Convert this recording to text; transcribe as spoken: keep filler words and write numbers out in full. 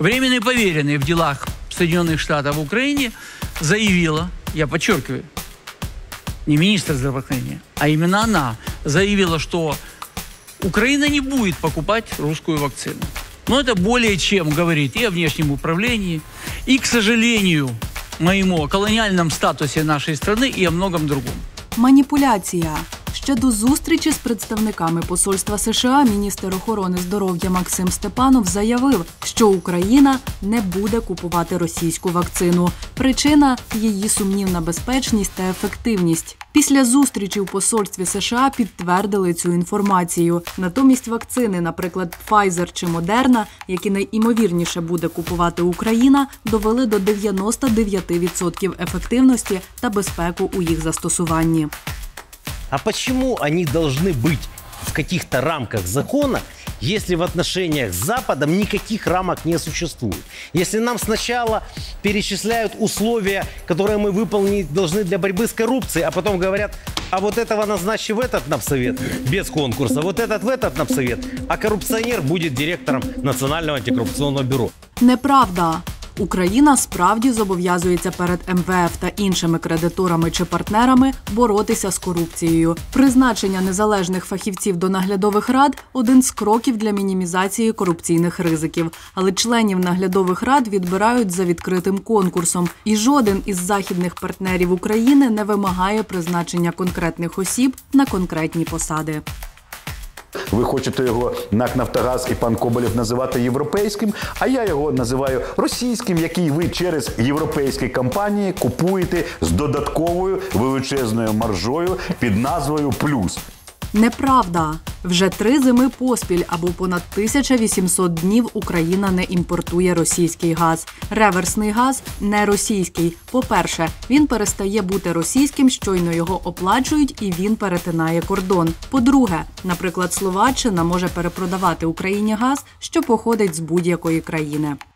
временный поверенный в делах Соединенных Штатов в Украине заявила, я подчеркиваю, не министр здравоохранения, а именно она заявила, что Украина не будет покупать русскую вакцину. Но это более чем говорит и о внешнем управлении, и, к сожалению, моему, о колониальном статусе нашей страны и о многом другом. Маніпуляція. Ще до зустрічі з представниками посольства США міністр охорони здоров'я Максим Степанов заявив, що Україна не буде купувати російську вакцину. Причина – її сумнівна безпечність та ефективність. Після зустрічі в посольстві США підтвердили цю інформацію. Натомість вакцини, наприклад, Pfizer чи Moderna, які найімовірніше буде купувати Україна, довели до дев'яноста дев'яти відсотків ефективності та безпеку у їх застосуванні. А почему они должны быть в каких-то рамках закона, если в отношениях с Западом никаких рамок не существует? Если нам сначала перечисляют условия, которые мы выполнить должны для борьбы с коррупцией, а потом говорят, а вот этого назначи в этот напсовет без конкурса, вот этот в этот напсовет, а коррупционер будет директором Национального антикоррупционного бюро. Неправда. Україна справді зобов'язується перед ем ве еф та іншими кредиторами чи партнерами боротися з корупцією. Призначення незалежних фахівців до наглядових рад – один з кроків для мінімізації корупційних ризиків. Але членів наглядових рад відбирають за відкритим конкурсом. І жоден із західних партнерів України не вимагає призначення конкретних осіб на конкретні посади. Ви хочете його НАК «Нафтогаз» і пан Коболєв називати європейським, а я його називаю російським, який ви через європейські компанії купуєте з додатковою величезною маржою під назвою «Плюс». Неправда. Вже три зими поспіль або понад тисяча вісімсот днів Україна не імпортує російський газ. Реверсний газ – не російський. По-перше, він перестає бути російським, щойно його оплачують і він перетинає кордон. По-друге, наприклад, Словаччина може перепродавати Україні газ, що походить з будь-якої країни.